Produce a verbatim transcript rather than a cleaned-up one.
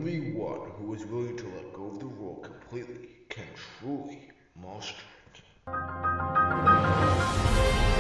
only one who is willing to let go of the role completely can truly master it.